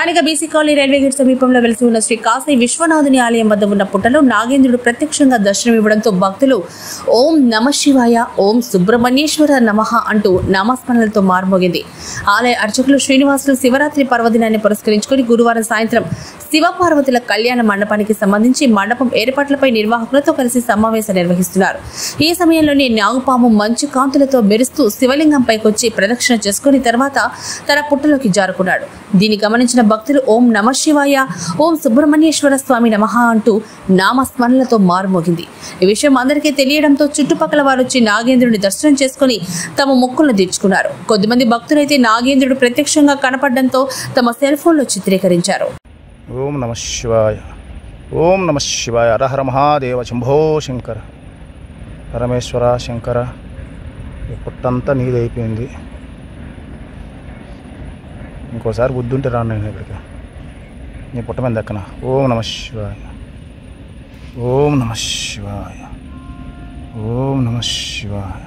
స్థానిక BC colony railway gate సమీపంలో వెలిసి ఉన్న శ్రీ కాశీ విశ్వనాథుని ఆలయం వద్ద ఉన్న పుట్టలో నాగేంద్రుడు ప్రత్యక్షంగా దర్శనమివ్వడంతో భక్తులు ఓం నమ శివాయ, ఓం సుబ్రహ్మణ్యేశ్వర నమః అంటూ నామస్మరణలతో మారుమోగింది. ఆలయ అర్చకులు శ్రీనివాసులు శివరాత్రి పర్వదినాన్ని పురస్కరించుకుని గురువారం సాయంత్రం శివపార్వతుల కళ్యాణ మండపానికి సంబంధించి మండపం ఏర్పాట్లపై నిర్వాహకులతో కలిసి సమావేశం నిర్వహిస్తున్నారు. ఈ సమయంలోనే నాగుపాము మంచు కాంతులతో మెరుస్తూ శివలింగం పైకొచ్చి ప్రదక్షిణ చేసుకుని తర్వాత తన పుట్టలోకి జారుకున్నాడు. దీన్ని గమనించిన భక్తులు ఓం నమ శివాయ, ఓం సుబ్రహ్మణ్యేశ్వర స్వామి నమః అంటూ నామస్మరణలతో మారుమోగింది. ఈ విషయం అందరికీ తెలియడంతో చుట్టుపక్కల వారు వచ్చి నాగేంద్రుడిని దర్శనం చేసుకుని తమ మొక్కులను తీర్చుకున్నారు. కొద్దిమంది భక్తులైతే నాగేంద్రుడు ప్రత్యక్షంగా కనపడడంతో తమ సెల్ ఫోన్లో చిత్రీకరించారు. ఓం నమ శివాయ, ఓం నమ శివాయ. హర హర మహాదేవ, శంభో శంకర, పరమేశ్వర శంకర. ఈ పుట్టంతా నీదైపోయింది. ఇంకోసారి బుద్ధి ఉంటే రాను నేను ఇక్కడికి, నీ పుట్ట మీద దక్కన. ఓం నమ శివాయ, ఓం నమ శివాయ, ఓం నమ శివాయ,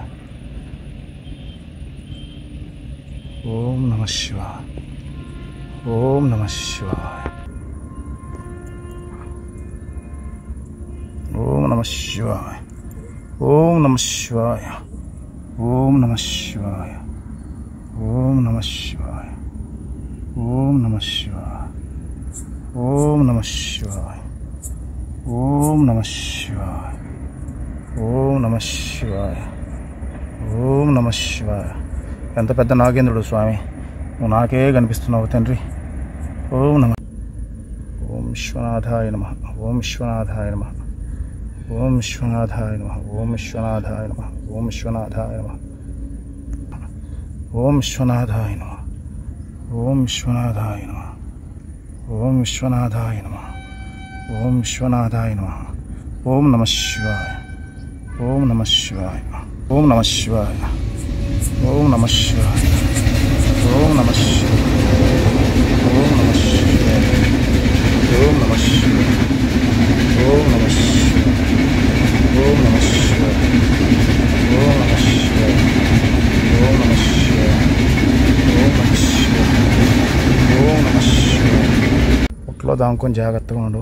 ఓం నమ శివాయ, ఓం నమ శివాయ, ఓం నమ శివాయ, ఓం నమ శివాయ, ఓం నమ శివాయ, ఓం నమ శివాయ, ఓం నమ శివాయ, ఓం నమ శివాయ, ఓం నమ శివాయ, ఓం నమ శివాయ, ఓం నమ శివాయ. ఎంత పెద్ద నాగేంద్రుడు స్వామి, నువ్వు నాకే కనిపిస్తున్నావు తండ్రి. ఓం నమ, ఓం విశ్వనాథాయ నమః, ఓం విశ్వనాథాయ నమః, ఓం విశ్వనాథాయ నమః, ఓం విశ్వనాథాయ నమః, ఓం విశ్వనాథాయ నమః, ఓం విశ్వనాథాయ నమః, ఓం విశ్వనాథాయ నమః, ఓం విశ్వనాథాయ నమః, ఓం విశ్వనాథాయ నమః. ఓం నమ శివాయ, ఓం నమ శివాయ, ఓం నమ శివాయ, ఓం నమ శివాయ, ఓం నమ శివాయ, ఓం నమ శివాయ, ఓం నమ శివాయ, ఓం నమ శివాయ, ఓం నమ శివాయ, ఓం నమ శివాయ, ఓం నమ శివాయ, ఓం నమ శివాయ, ఓం నమ శివాయ. పుట్లో దాంకొని జాగ్రత్తగా ఉండు.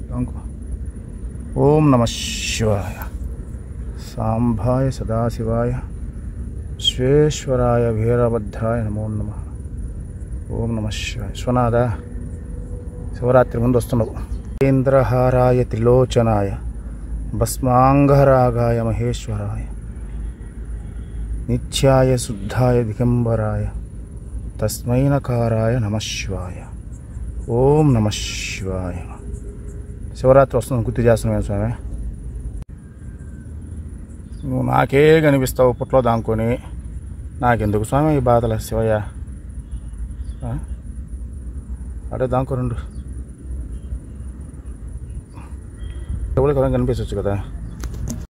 ఓం నమ శివాయ. సాంబాయ సదాశివాయ, విశ్వేశ్వరాయ వీరభద్రాయ నమో నమః. ఓం నమ శివాయ. విశ్వనాథ, శివరాత్రి ముందు వస్తున్నావు. కేంద్రహారాయ త్రిలోచనాయ, భస్మాంగరాగాయ మహేశ్వరాయ, నిత్యాయ శుద్ధాయ దిగంబరాయ, తస్మై నకారాయ నమః శివాయ. ఓం నమ శివాయ. శివరాత్రి వస్తుంది, గుర్తు చేస్తున్నాను స్వామి. నువ్వు నాకే కనిపిస్తావు పుట్లో దాంకొని, నాకెందుకు స్వామి ఈ బాధల శివయ్య? అడే దాంకో రెండు ఎవరికి కనిపించవచ్చు కదా.